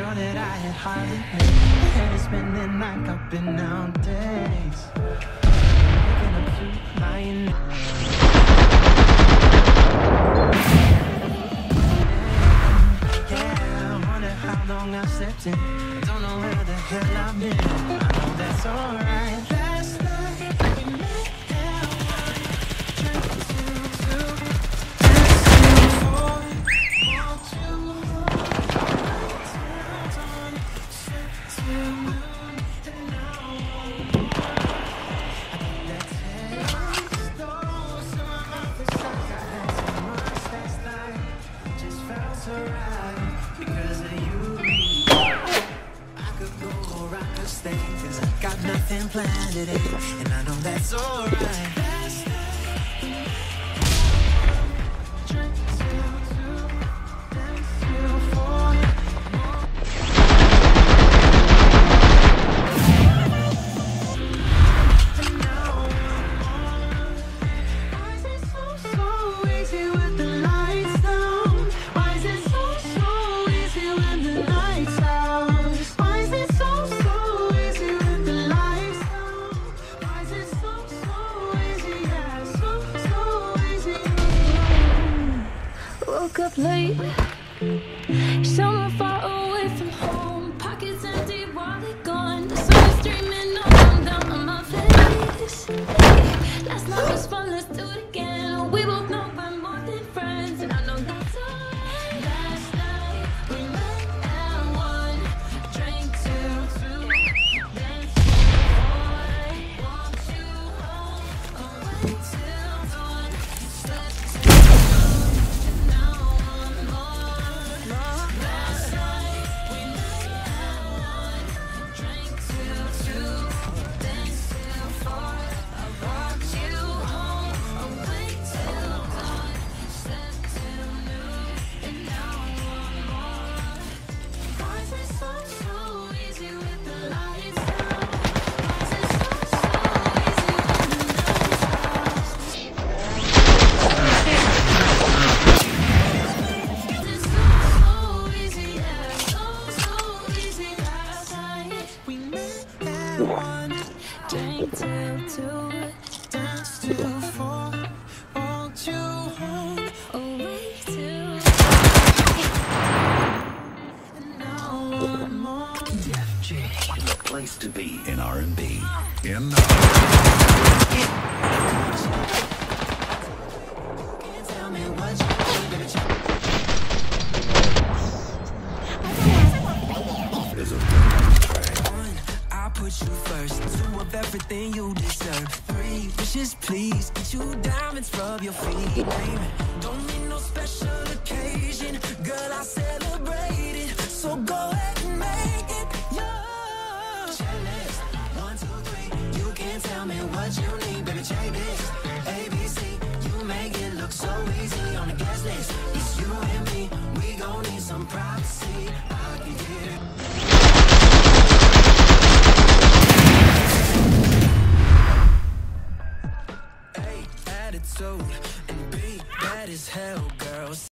know that I had hardly been. Head is spinning like I've been nowadays. Waking up to lying. Yeah, I wonder how long I've slept in. I don't know where the hell I've been. I know that's alright. Last night we met because of you. I could go or I could stay, 'cause I got nothing planned today, and I know that's alright. Woke up late, somewhere far away from home. Pockets empty, wallet gone. The sun streaming on down on my face. Last night was fun, let's do it again. We both know we're more than friends, and I know that's all. Last night we met at 1, drank till 2, danced till 4, walked you home, away till dawn, slept till 2, and now I'm more. Last night we met at 1, drank till 2, danced till 4, I walked you home, away till dawn, slept till noon, and now I'm more. Why is it so easy with the lights down? Why is it so easy when the nights out? It's so easy, yeah, so easy. Last night we met at 1, drank till 2, danced till 4, walked you home, away till, and now one more. FG, the place to be in R&B. Can't tell me what you need, baby. Is a One, I put you first. 2 of everything you deserve. 3 wishes, please. Get you diamonds, rub your feet. Baby, don't need no special occasion. Girl, I celebrate it. So go ahead and make it yours. Checklist, 1, 2, 3. You can't tell me what you need.